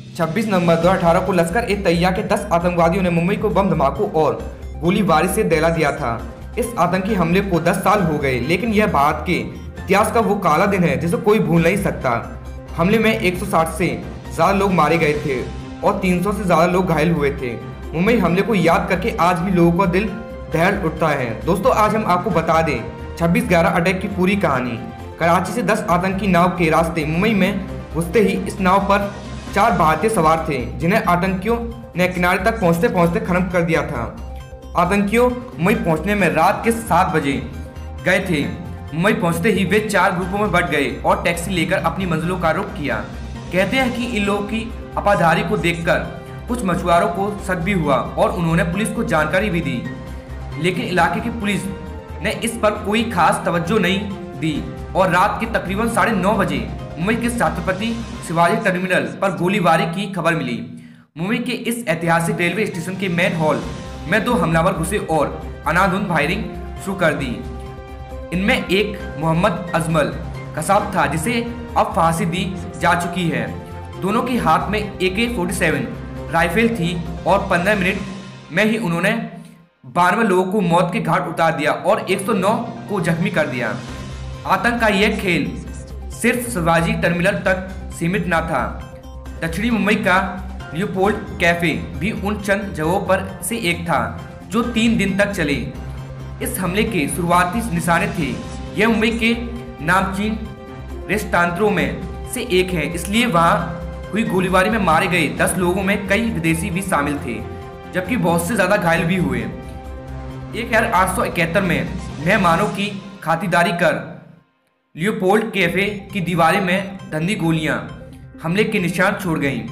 26 नवंबर 2018 को लश्कर-ए-तैयबा के 10 आतंकवादियों ने मुंबई को बम धमाकों और गोलीबारी से दहला दिया था। इस आतंकी हमले को 10 साल हो गए, लेकिन यह भारत के इतिहास का वो काला दिन है जिसे कोई भूल नहीं सकता। हमले में 160 से ज़्यादा लोग मारे गए थे और 300 से ज़्यादा लोग घायल हुए थे। मुंबई हमले को याद करके आज भी लोगों का दिल दहल उठता है। दोस्तों, आज हम आपको बता दें 26/11 अटैक की पूरी कहानी। कराची से 10 आतंकी नाव के रास्ते मुंबई में घुसते ही इस नाव पर 4 भारतीय सवार थे, जिन्हें आतंकियों ने किनारे तक पहुंचते पहुंचते खत्म कर दिया था। आतंकियों मुंबई पहुंचने में रात के 7 बजे गए थे। मुंबई पहुंचते ही वे 4 ग्रुपों में बंट गए और टैक्सी लेकर अपनी मंजिलों का रुख किया। कहते हैं कि इन लोगों की अपाधारी को देखकर कुछ मछुआरों को शक भी हुआ और उन्होंने पुलिस को जानकारी भी दी, लेकिन इलाके की पुलिस ने इस पर कोई खास तवज्जो नहीं दी और रात के तकरीबन 9:30 बजे मुंबई के छत्रपति शिवाजी टर्मिनल पर गोलीबारी की खबर मिली। मुंबई के इस ऐतिहासिक रेलवे स्टेशन के मेन हॉल में 2 हमलावर घुसे और अंधाधुंध फायरिंग शुरू कर दी। इनमें एक मोहम्मद अजमल कसाब था, जिसे अब फांसी दी जा चुकी है। दोनों के हाथ में AK-47 राइफल थी और 15 मिनट में ही उन्होंने 92 लोगों को मौत के घाट उतार दिया और 109 को जख्मी कर दिया। आतंक का यह खेल सिर्फ शिवाजी टर्मिनल तक सीमित न था। दक्षिणी मुंबई का लियोपोल्ड कैफे भी उन चंद जगहों पर से एक था जो 3 दिन तक चले। इस हमले के शुरुआती निशाने थे। यह मुंबई के नामचीन रेस्टोरेंटों में से एक है, इसलिए वहां हुई गोलीबारी में मारे गए 10 लोगों में कई विदेशी भी शामिल थे, जबकि बहुत से ज्यादा घायल भी हुए। 1871 में मेहमानों की खातिरदारी कर लियोपोल्ड कैफे की दीवारें में धंधी गोलियां हमले के निशान छोड़ गईं।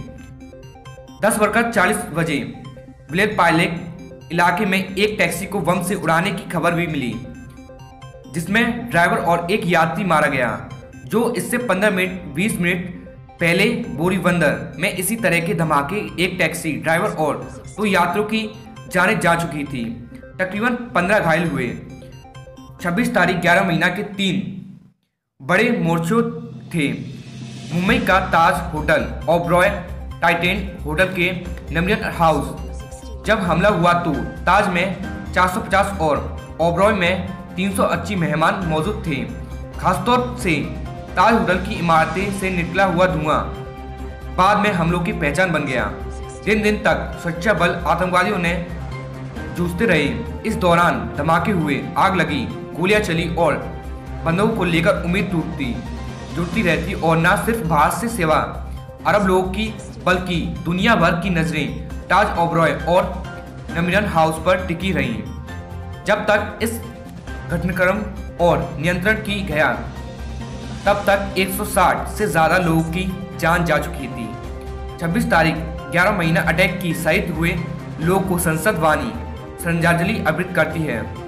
10:40 बजे विलेज पायलट इलाके में एक टैक्सी को बम से उड़ाने की खबर भी मिली, जिसमें ड्राइवर और एक यात्री मारा गया। जो इससे 20 मिनट पहले बोरीबंदर में इसी तरह के धमाके एक टैक्सी ड्राइवर और 2 यात्रियों की जानें जा चुकी थी। तकरीबन 15 घायल हुए। 26 तारीख 11 महीना के 3 बड़े मोर्चों थे। मुंबई का ताज होटल, ओबरॉय टाइटेन होटल के नमिरन हाउस। जब हमला हुआ तो ताज में 450 और ओबरॉय में 380 मेहमान मौजूद थे। खासतौर से ताज होटल की इमारतें से निकला हुआ धुआं बाद में हमलों की पहचान बन गया। दिन तक सुरक्षा बल आतंकवादियों ने जूझते रहे। इस दौरान धमाके हुए, आग लगी, गोलियां चली और बंदूकों को लेकर उम्मीद जुटती रहती और न सिर्फ भारत से सिवा अरब लोगों की बल्कि दुनिया भर की नजरें ताज ओबरॉय और नमिरन हाउस पर टिकी रहीं। जब तक इस घटनाक्रम और नियंत्रण की गया, तब तक 160 से ज़्यादा लोगों की जान जा चुकी थी। 26 तारीख 11 महीना अटैक की शहीद हुए लोगों को संसद वाणी श्रद्धांजलि अर्पित करती है।